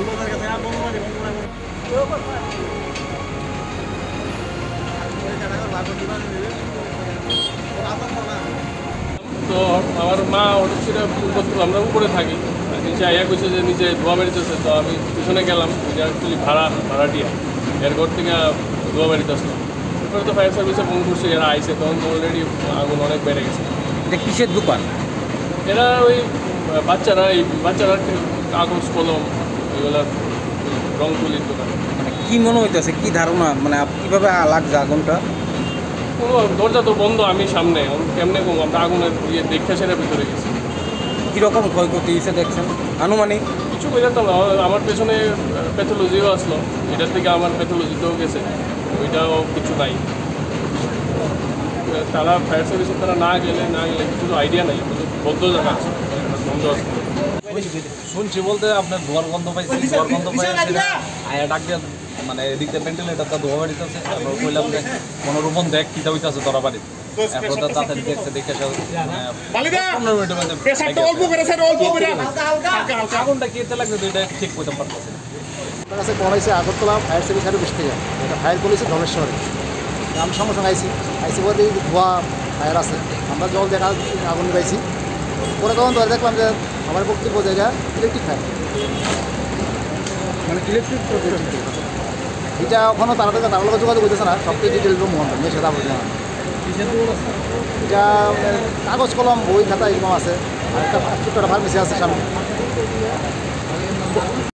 তো আমার মা অটো ছিল আমরা উপরে থাকি, নিচে আইয়া কইছে যে নিচে ধোয়া বেরিতেছে। তো আমি পিছনে গেলাম, অ্যাকচুয়ালি ভাড়াটিয়া এর ঘর থেকে ধোয়া বেরিতেছিল। এরপরে তো ফায়ার সার্ভিসে ফোন করছে, এরা আইসে, তখন তো অলরেডি আগুন অনেক বেড়ে গেছে। এটা কিসের দোকান? এরা ওই বাচ্চারা কাগজ কলম ওইগুলা রং তুলির দোকান। মানে কি মনে হইতেছে, কি ধারণা, মানে কীভাবে লাগছে আগুনটা? কোনো দরজা তো বন্ধ, আমি সামনে, কেমনে কম আমরা আগুনের দেখে সেটা ভিতরে গেছি। কীরকম ক্ষয়ক্ষতি হিসে দেখছেন আনুমানিক? কিছু বোঝা তো আমার পেছনে প্যাথোলজিও আসলো, এটার থেকে আমার প্যাথোলজিতেও গেছে, ওইটাও কিছু নাই। তারা ফায়ার সার্ভিসে তারা না গেলে কিছু আইডিয়া নাই, বদ্ধ জায়গা আছে, বন্ধ আছে। শুনছি বলতে আপনার ধোয়ার গন্ধ পাইছি, ধোয়ার গন্ধ পাই আয়া ডাক দিয়ে, মানে এদিকে ভেন্টিলেটারটা ধোয়া বাড়িতেছে। আমরা কইলাম যে মনোরূপন দেখ কীটা হইতেছে তোরা বাড়িতে। এরপর তাড়াতাড়ি দেখছে, দেখে 15 মিনিটের মধ্যে আগুনটা কিতে লাগছে তো এটা ঠিক করতে পারতেছে না। আপনার কাছে কল হয়েছে আগরতলা ফায়ার সার্ভিস সার্ভিস থেকে, এটা ফায়ার করেছে ধলেশ্বরে। আমি সঙ্গে সঙ্গে আইসি বলতে ধোয়া ফায়ার আছে, আমরা জল দেখা আগুন পাইছি। পরে তখন ধরে দেখলাম যে আমার বক্তব্য জায়গা ইলেকট্রিক ফায়ার, মানে ইলেকট্রিক এটা ওখানে তারা লোক যোগাযোগ করতেছে না, সবথেকে ডিটেল রুম মনে হয় সেটা বলছে না। এটা কাগজ কলম বই খাতা এরকম আছে, আর একটা ছোট্ট ফার্মেসি আছে সামনে।